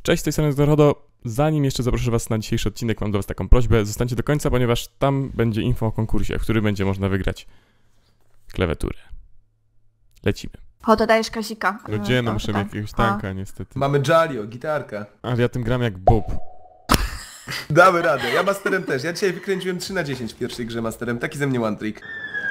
Cześć, z tej strony Zorodo. Zanim jeszcze zaproszę was na dzisiejszy odcinek, mam do was taką prośbę. Zostańcie do końca, ponieważ tam będzie info o konkursie, w którym będzie można wygrać klawiaturę. Lecimy. O, dodajesz Kazika. No gdzie? No muszę mieć jakiegoś tanka, niestety. Mamy Jalio, gitarka. Ale ja tym gram jak Bob. Damy radę, ja masterem też. Ja dzisiaj wykręciłem 3 na 10 w pierwszej grze masterem. Taki ze mnie one trick.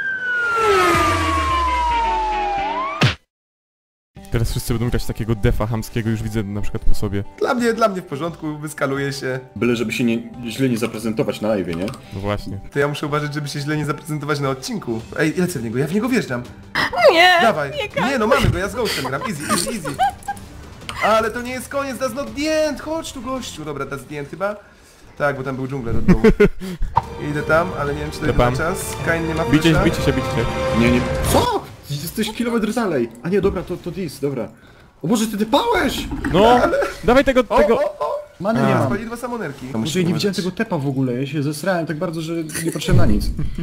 Teraz wszyscy będą grać takiego defa chamskiego, już widzę na przykład po sobie. Dla mnie w porządku, wyskaluję się. Byle żeby się źle nie zaprezentować na live, nie? No właśnie. To ja muszę uważać, żeby się źle nie zaprezentować na odcinku. Ej, lecę w niego, ja w niego wjeżdżam. Nie! Dawaj. Nie no, mamy go, ja z Ghostem gram. Easy. Ale to nie jest koniec, that's not the end. Chodź tu, gościu. Dobra, that's the end chyba. Tak, bo tam był dżungler od dołu. Idę tam, ale nie wiem, czy to jest na czas. Kain nie ma flesza. Bicie się. Nie. Co? Jesteś kilometr dalej. A nie, dobra, to dis, dobra. O Boże, ty pałeś! No! Dawaj tego... Many nie mam. Spali 2 samonerki. Może nie widziałem tego tepa w ogóle, ja się zesrałem tak bardzo, że nie patrzyłem na nic.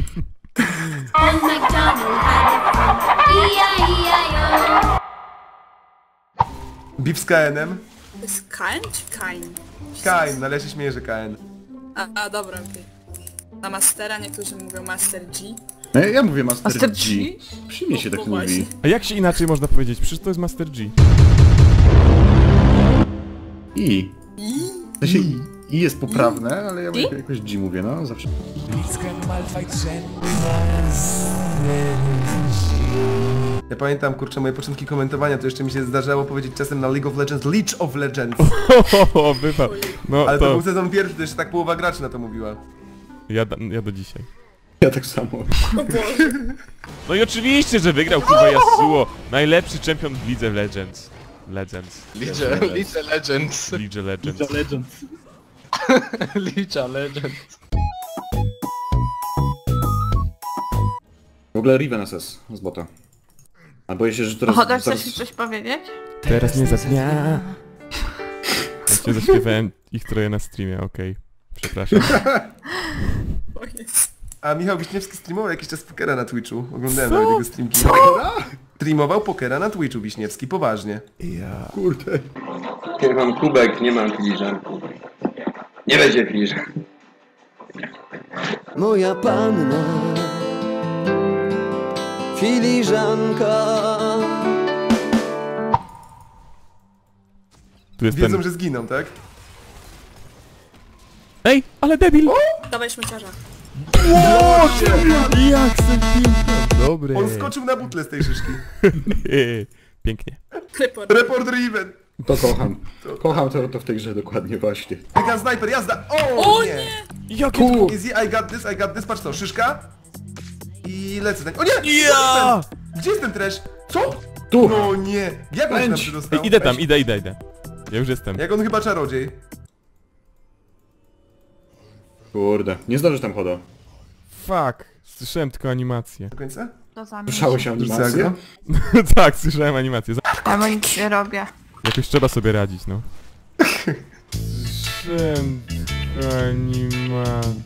Beef z KN-em. To jest Kain czy Kain? Kain, no ale ja się śmieję, że KN. A dobra, okej. Na Mastera niektórzy mówią Master G. No, ja mówię Master Master G. G? Przy mnie się tak No właśnie. mówi. A jak się inaczej można powiedzieć? Przecież to jest Master G. W sensie I jest poprawne, ale ja jakoś G mówię, no zawsze. Ja pamiętam, kurczę, moje początki komentowania, to jeszcze mi się zdarzało powiedzieć czasem na League of Legends Leech of Legends. Wypad. No Ale to był sezon pierwszy, to jeszcze tak połowa graczy na to mówiła. Ja do dzisiaj. Ja tak samo. No i oczywiście, że wygrał kurwa Yasuo. Najlepszy czempion w Lidze Legends. League Legends. League Legends. League Legends. W ogóle Riven SS z bota. A boję się, że teraz... Ochota, chcesz mi coś powiedzieć? Teraz nie za dnia. Właśnie zaśpiewałem ich troje na streamie, okej. Przepraszam. O jest. A Michał Wiśniewski streamował jakiś czas pokera na Twitchu. Oglądałem nawet jego streamki. Streamował pokera na Twitchu Wiśniewski, poważnie. Kurde. Ja mam kubek, nie mam filiżanki. Nie będzie filiżanki. Moja panna, filiżanka. Tu jest Wiedzą, ten... że zginą, tak? Ej, ale debil! Dawaj szmaciarza. Jak sentyment! Dobry. On skoczył na butle z tej szyszki. Pięknie. Report. Report Riven. To kocham. Kocham to w tej grze dokładnie właśnie. Mega sniper, jazda! O nie! nie! Jakie Ku! Easy, I got this, patrz to, szyszka. I lecę tak. O nie! Ja! Gdzie jest ten trash? Co? Tu! No nie! Jak on się tam Pędź. przydostał? Idę tam, idę. Ja już jestem. Jak on chyba czarodziej. Kurde, nie zdążysz tam chodo. Fuck. Słyszałem tylko animację. Do końca? To za mnie. Słyszało się animację? Zagra? Tak, słyszałem animację. Ja mu nic nie robię. Jakoś trzeba sobie radzić, no. Słyszałem animację.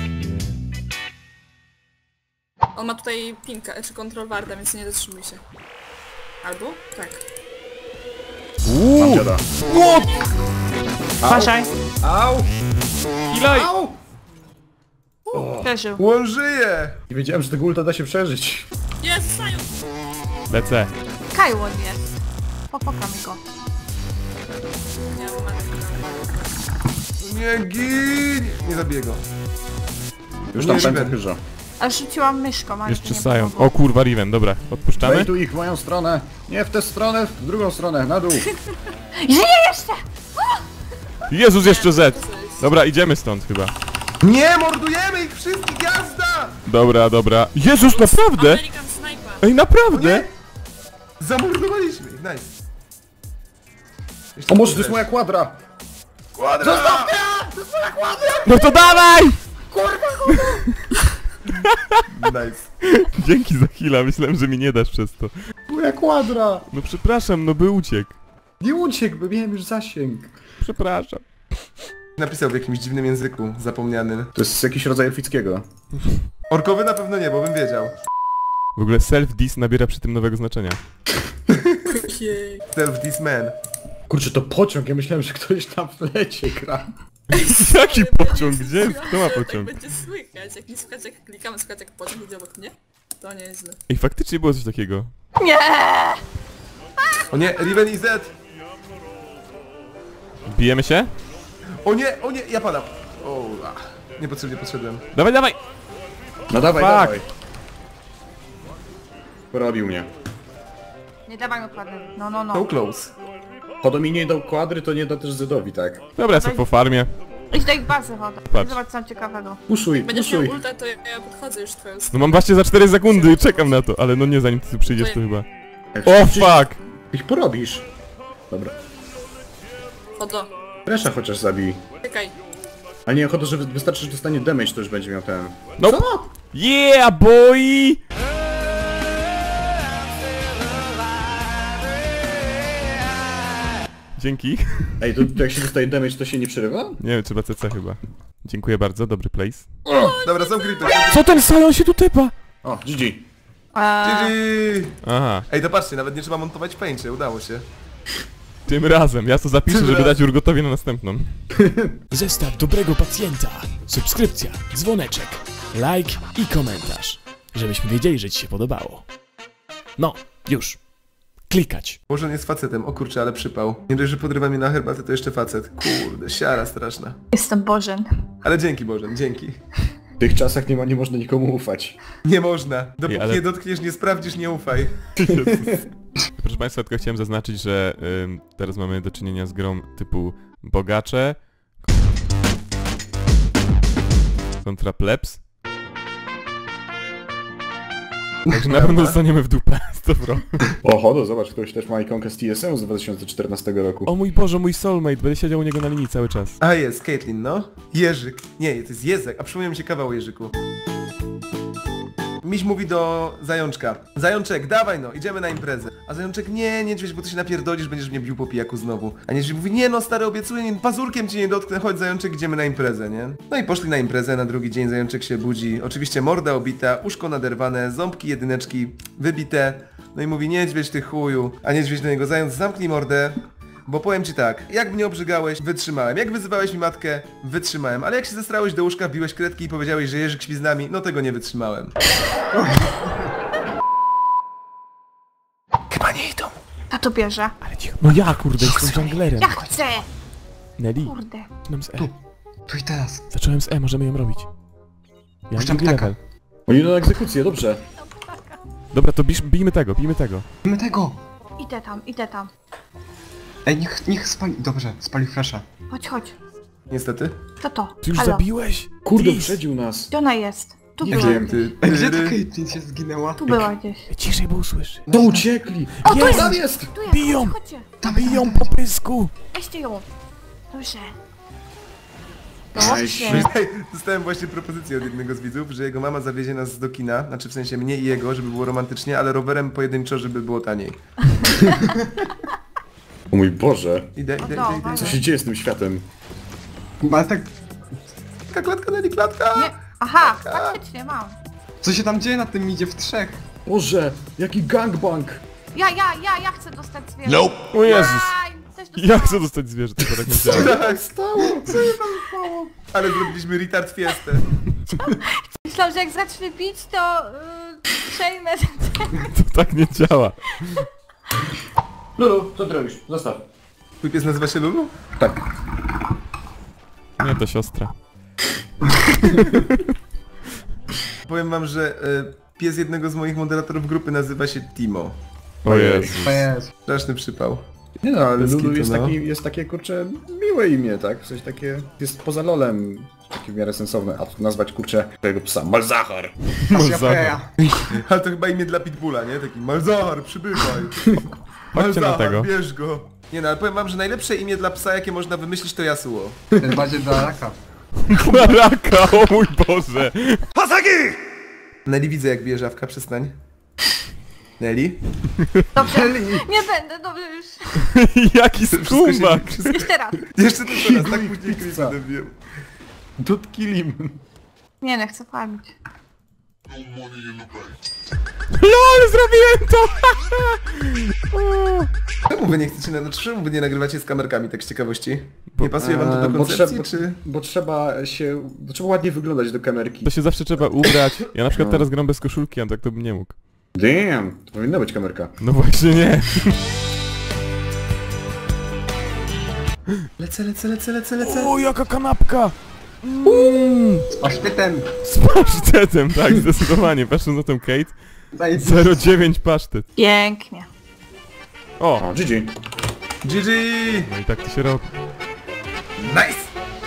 On ma tutaj pinka, czy kontrol warda, więc nie zatrzymuj się. Albo? Tak. Mam dziada. Uważaj. Au! Ilaj! Au! Przeżył. On żyje! Nie wiedziałem, że tego ulta da się przeżyć. Jest, Sają! Lecę. Kajłon jest. Popokamy go. Nie, bo ma Nie gin! Nie zabiję go. Już tam Nie, pędzę Riven. chyża. A rzuciłam myszką, ale Jeszcze to nie sają. pomogło. O kurwa, Riven, dobra. Odpuszczamy? Daj tu ich w moją stronę. Nie w tę stronę, w drugą stronę, na dół. Żyje jeszcze! Jezus, jeszcze Z! Dobra, idziemy stąd chyba. Nie! Mordujemy ich wszystkich! Jazda! Dobra. Jezus, naprawdę? American Sniper! Ej, naprawdę? Nie! Zamordowaliśmy ich, nice. Jeszcze O może to trash. jest moja kwadra. Kwadra! No to dawaj! Nice. Dzięki za chwilę, myślałem, że mi nie dasz przez to. Moja kwadra. No przepraszam, no by uciekł. Nie uciekł, bo miałem już zasięg. Przepraszam. Napisał w jakimś dziwnym języku, zapomnianym. To jest jakiś rodzaj elfickiego. Orkowy na pewno nie, bo bym wiedział. W ogóle self-diss nabiera przy tym nowego znaczenia. Jej. Self this man. Kurczę, to pociąg, ja myślałem, że ktoś tam w lecie gra. Jaki pociąg? Gdzie? Ja Kto ma tak pociąg? będzie słychać, jak nie słychać, jak klikamy, słychać jak pociąg idzie obok mnie. To nieźle. Ej, faktycznie było coś takiego. Nie! O nie, Riven i Z! Bijemy się? O nie, ja padam. O, niepotrzebnie podszedłem. Dawaj, dawaj! No dawaj, Fuck. dawaj. Porobił mnie. Nie dawaj mu kładry. No, no, So no. close. Chodo mi nie dał kwadry, to nie da też Zedowi, tak? Dobra, ja sobie po farmie. Idź do ich bazy, chodzę. Patrz. Zobacz co tam ciekawego. Puszuj, Będziesz miał puszuj. ulta, to ja podchodzę już w twoją No stronę. mam właśnie za 4 sekundy, czekam na to, ale no nie zanim ty tu przyjdziesz to chyba. O fuck! Ich porobisz. Dobra. Chodo, Resza chociaż zabij. czekaj. Ale nie, Chodo, że wystarczy, że dostanie damage, to już będzie miał ten... No. Co? Yeah, boy! Dzięki. Ej, to jak się dostaje damage, to się nie przerywa? Nie wiem, trzeba CC chyba. Dziękuję bardzo, dobry place. Dobra, są creepy. Co ten Sion się tu typa? O, GG. GG! Aha, Ej, to patrzcie, nawet nie trzeba montować w paincie, udało się. tym razem. Ja to zapiszę, Tym żeby razem. dać Urgotowi na następną. Zestaw dobrego pacjenta, subskrypcja, dzwoneczek, like i komentarz, żebyśmy wiedzieli, że ci się podobało. No, już. Klikać. Może on jest facetem, o kurczę, ale przypał. Nie dość, że podrywa mnie na herbatę, to jeszcze facet. Kurde, siara straszna. Jestem Bożen. Ale dzięki Boże, dzięki. W tych czasach nie można nikomu ufać. Nie można. Dopóki ale- nie dotkniesz, nie sprawdzisz, nie ufaj. Proszę Państwa, tylko chciałem zaznaczyć, że teraz mamy do czynienia z grą typu bogacze kontra plebs. Także na pewno zostaniemy w dupę, 100%. O, Chodo, zobacz, ktoś też ma ikonkę z TSM z 2014 roku. O mój Boże, mój soulmate, będę siedział u niego na linii cały czas. A jest, Caitlyn, no. Jerzyk. Nie, to jest Jezek, a przypomniał mi się kawał Jerzyku. Miś mówi do Zajączka. Zajączek, dawaj no, idziemy na imprezę. A Zajączek, nie, niedźwiedź, bo ty się napierdolisz, będziesz mnie bił po pijaku znowu. A niedźwiedź mówi, nie no stary, obiecuję, nie, pazurkiem cię nie dotknę, chodź Zajączek, idziemy na imprezę, nie? No i poszli na imprezę, na drugi dzień Zajączek się budzi. Oczywiście morda obita, uszko naderwane, ząbki jedyneczki wybite. No i mówi, niedźwiedź ty chuju. A niedźwiedź do niego, Zając, zamknij mordę. Bo powiem ci tak, jak mnie obrzygałeś, wytrzymałem. Jak wyzywałeś mi matkę, wytrzymałem. Ale jak się zestrałeś do łóżka, biłeś kredki i powiedziałeś, że Jerzyk śpi z nami, no tego nie wytrzymałem. Chyba nie idą. A to bierze. Ale cicho. No ja kurde, jestem junglerem. Ja chcę! Nelly, Kurde. zaczynam z E. Tu i teraz. Zacząłem z E, możemy ją robić. Ja mam Puszczam drugi ptaka. level. Oni idą na egzekucję, dobrze. Dobra, to bijmy tego, bijmy tego. Mamy tego! Idę tam, idę tam. Ej, niech spali... Dobrze, spali flasha. Chodź, chodź. Niestety. Co to? Ty już Halo. zabiłeś? Kurde, Tris. wyprzedził nas. Gdzie ona jest? Tu Nie była wiem, gdzieś. Ej, gdzie to Caitlyn się zginęła? Tu była gdzieś. Ciszej, bo usłyszy. To uciekli! O, tu jest! Tam jest! Tu jest! Biją! Chodźcie! Biją po pysku! Weźcie ją! Dobrze. Aj, Dobrze. Ej, dostałem właśnie propozycję od jednego z widzów, że jego mama zawiezie nas do kina, znaczy w sensie mnie i jego, żeby było romantycznie, ale rowerem pojedynczo, żeby było taniej. O mój Boże. Idę. Co się dzieje z tym światem? Ale tak... Klatka, Nelly, klatka! Nie. Aha, faktycznie mam. Co się tam dzieje na tym idzie w trzech? Boże, jaki gangbang! Ja chcę dostać zwierzę. O Jezus! Też Ja dostałam. chcę dostać zwierzę, to tak nie działa. Tak, stało! Ale zrobiliśmy retard fiestę. Myślałam, że jak zacznę bić, to przejmę. To tak nie działa. Lulu, co ty robisz? Zostaw. Twój pies nazywa się Lulu? Tak. Nie, to siostra. Powiem wam, że pies jednego z moich moderatorów grupy nazywa się Timo. O Jezus. To jest. Straszny przypał. Nie no, ale Bez Lulu kitu, no. jest takie, kurczę, miłe imię, tak? W sensie takie, jest poza lolem, takie w miarę sensowne, a tu nazwać, kurczę, twojego psa Malzahar. Pasja Freya. Ale to chyba imię dla Pitbulla, nie? Taki Malzahar, przybywaj. Chodźcie na tego. Bierz go. Nie no, ale powiem wam, że najlepsze imię dla psa, jakie można wymyślić, to Yasuo. Bardziej dla raka. Baraka, o mój Boże! Nelly, widzę jak bije żawka, przestań. Nelly? Dobrze. Nie będę, dobrze już. Jaki skumbak! Jeszcze raz. Jeszcze tylko raz, tak później Chrisa dobiłem. Don't kill him. Nie chcę farmić. LOL, zrobiłem to! Czemu wy nie chcecie, czemu wy nie nagrywacie z kamerkami, tak z ciekawości? Nie pasuje wam to do koncepcji, czy... Bo trzeba ładnie wyglądać do kamerki. To się zawsze trzeba ubrać. Ja na przykład teraz gram bez koszulki, a tak to bym nie mógł. Damn, to powinna być kamerka. No właśnie nie. Lecę. O, jaka kanapka! Z pasztetem. Z pasztetem, tak, zdecydowanie. Patrząc na tą Kate. 0,9 pasztet. Pięknie. O! O, GG. GG! No i tak to się robi. Nice!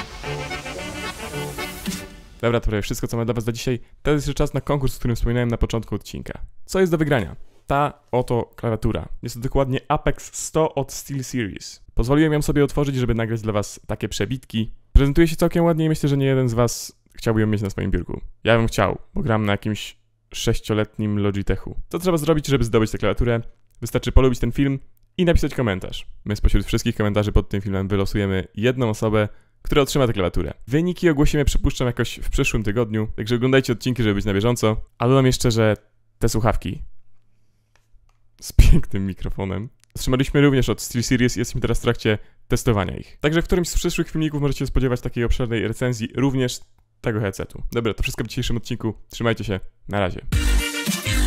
Dobra, to prawie wszystko, co mam dla was za dzisiaj. Teraz jeszcze czas na konkurs, o którym wspominałem na początku odcinka. Co jest do wygrania? Ta oto klawiatura. Jest to dokładnie Apex 100 od SteelSeries. Pozwoliłem ją sobie otworzyć, żeby nagrać dla was takie przebitki. Prezentuje się całkiem ładnie i myślę, że nie jeden z was chciałby ją mieć na swoim biurku. Ja bym chciał, bo gram na jakimś 6-letnim Logitechu. Co trzeba zrobić, żeby zdobyć tę klawiaturę? Wystarczy polubić ten film i napisać komentarz. My spośród wszystkich komentarzy pod tym filmem wylosujemy jedną osobę, która otrzyma tę klawiaturę. Wyniki ogłosimy, przypuszczam, jakoś w przyszłym tygodniu, także oglądajcie odcinki, żeby być na bieżąco. A dodam jeszcze, że te słuchawki z pięknym mikrofonem otrzymaliśmy również od SteelSeries i jesteśmy teraz w trakcie testowania ich. Także w którymś z przyszłych filmików możecie się spodziewać takiej obszernej recenzji również tego headsetu. Dobra, to wszystko w dzisiejszym odcinku. Trzymajcie się, na razie.